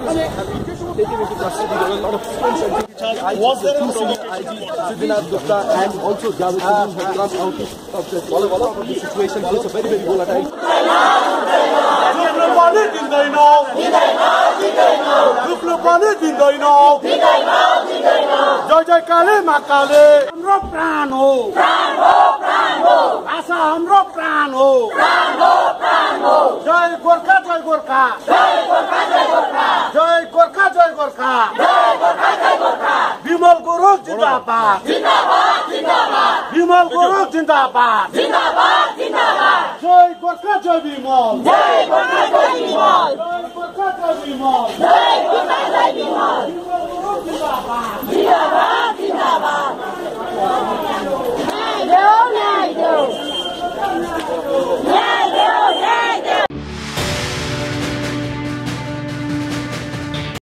taken into custody. There were a lot of students and was there two senior IG, Siddharth Gupta and also Javed Singh who have come out of the situation. It's a very, very volatile. जय जय काले मा काले हाम्रो प्राण हो आशा हाम्रो प्राण हो जय गोर्खा जय गोर्खा जय गोर्खा जय गोर्खा विमल गुरुङ जिन्दाबाद विमल गुरुङ जिन्दाबाद जय गोर्खा जय विमल जय गोर्खा जय विमल